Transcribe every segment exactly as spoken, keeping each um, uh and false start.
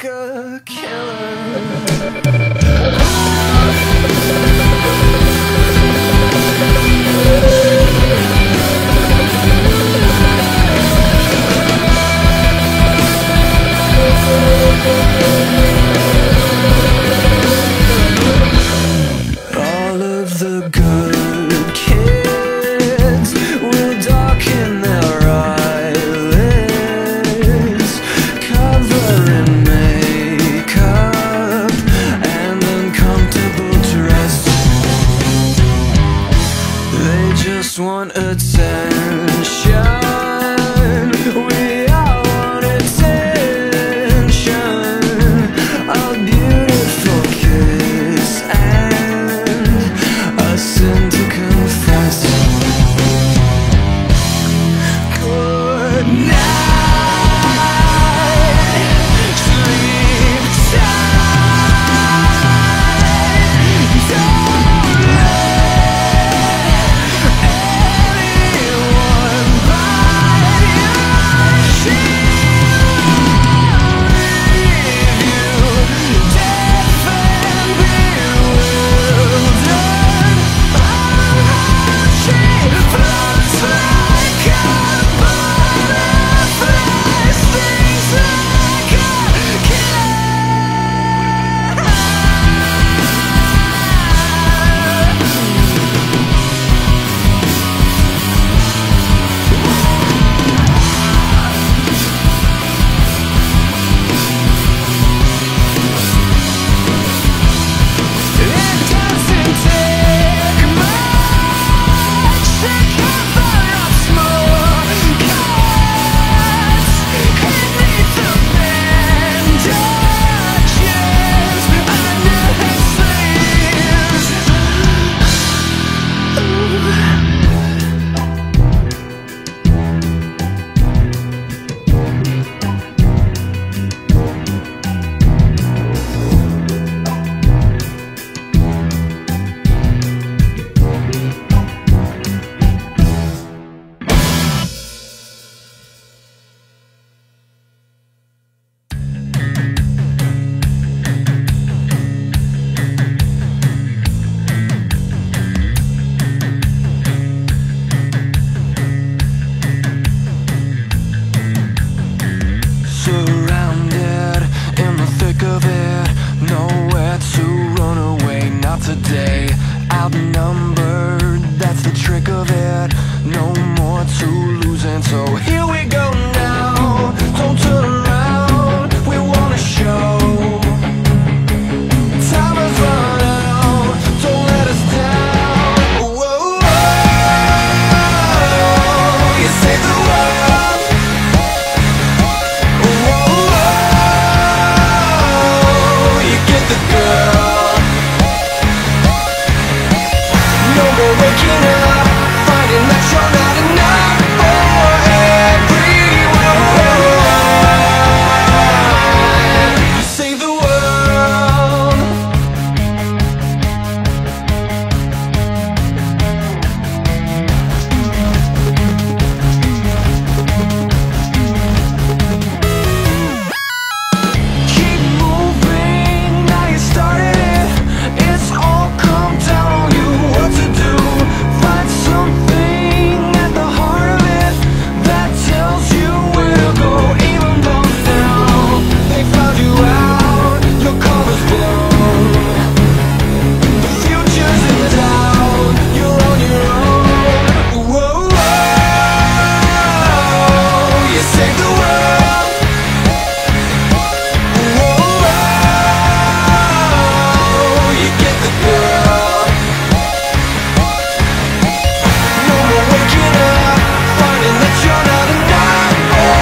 like a killer. All of the good kids will darken their eyelids, cover in makeup and uncomfortable dress. They just want attention. We all want attention. A beautiful kiss and a sin to confess. Good night, sleep tight. Don't let anyone bite your shield. Leave you deaf and bewildered. She floats like a butterfly, stings like a killer. It doesn't take much to cover up small cuts. Beneath the bandages under his sleeves. Surrounded in the thick of it, nowhere to run away, not today. Outnumbered, that's the trick of it. No more to lose, and so here we go now. Don't turn around, we wanna show. Time has run out, don't let us down. Whoa, whoa, you save the world. You get the girl. No more waking up, finding that you're not enough for everyone. You save the world. Keep moving, now you started it. It's all come down on you what to do. Find something at the heart of it that tells you where to go. Even though now they found you out, your cover's blown. The future's in doubt, you're on your own. Whoa, whoa, you save the world. Whoa, whoa, you get the girl. No more waking up, finding that you're not enough for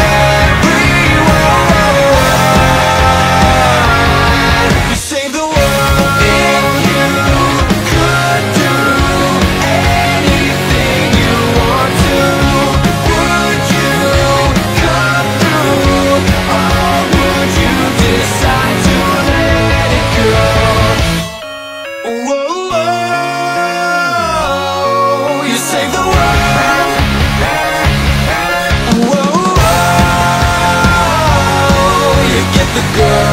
everyone. You save the world. If you could do anything you want to, would you come through, or would you decide to let it go? Whoa, whoa, you save the world. Whoa, whoa, you get the girl.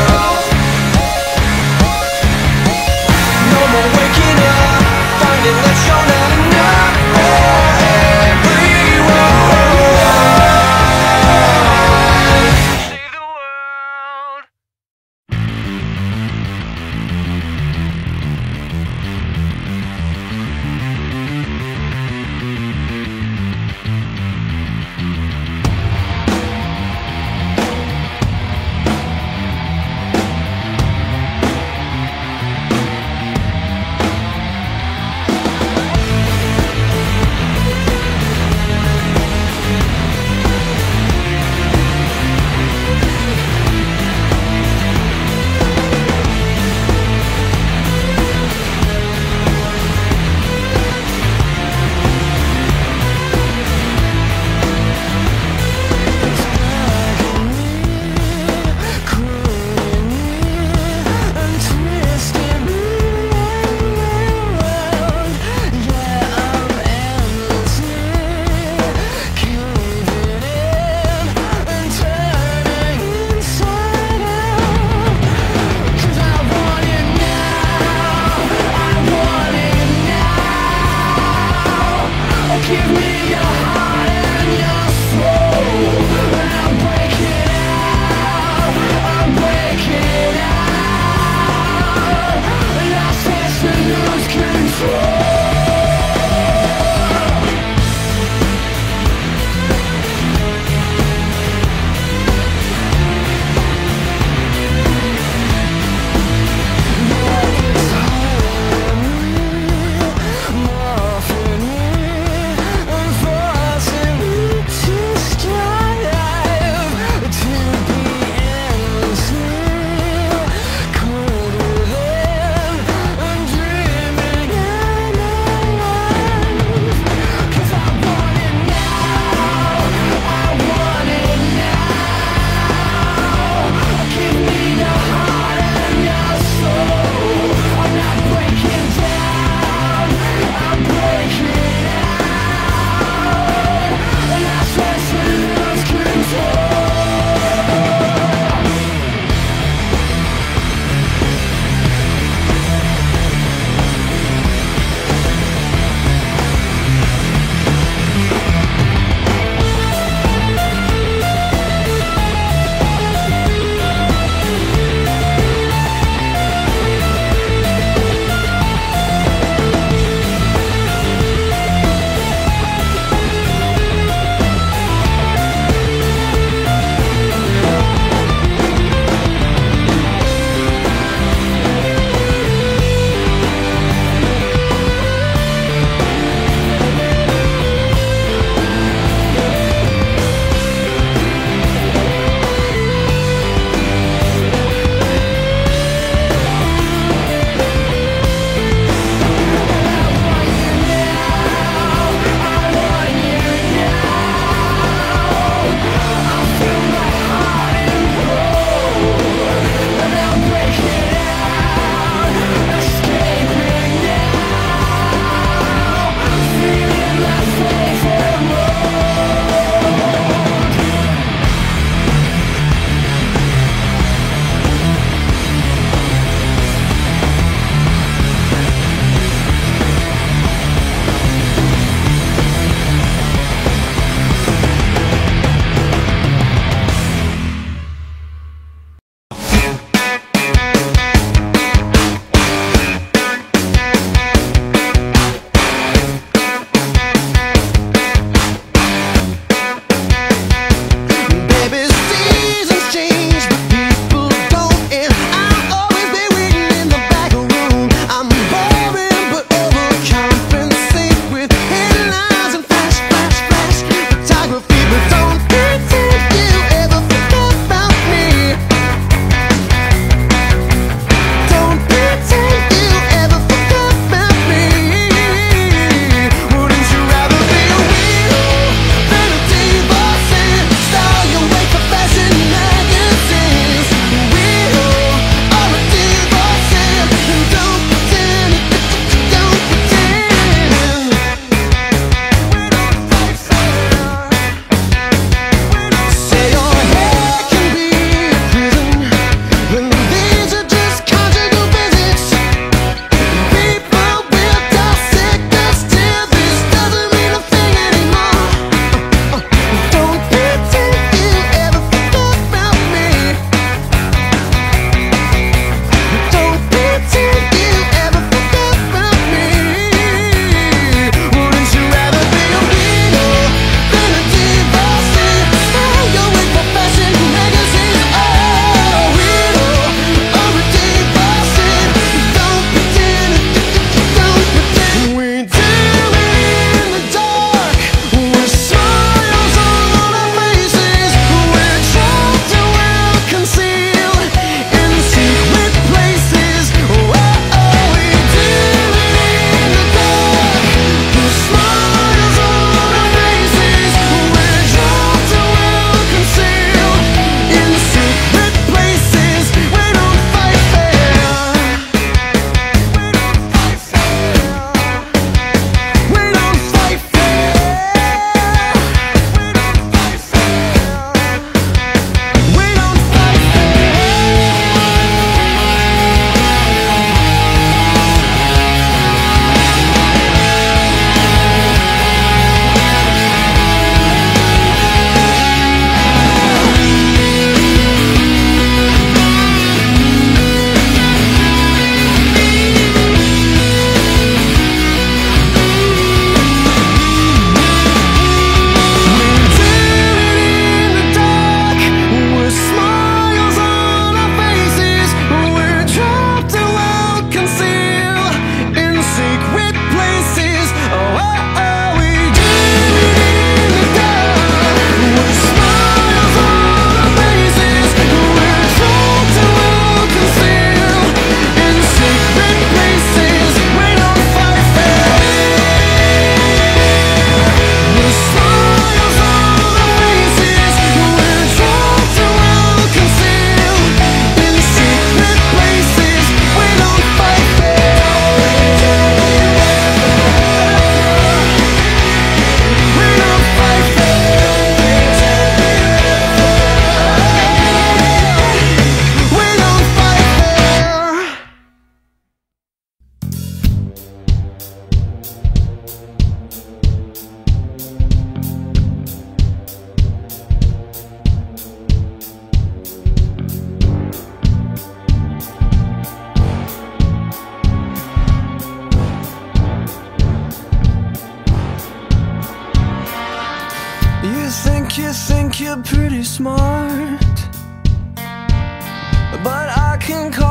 smart, but I can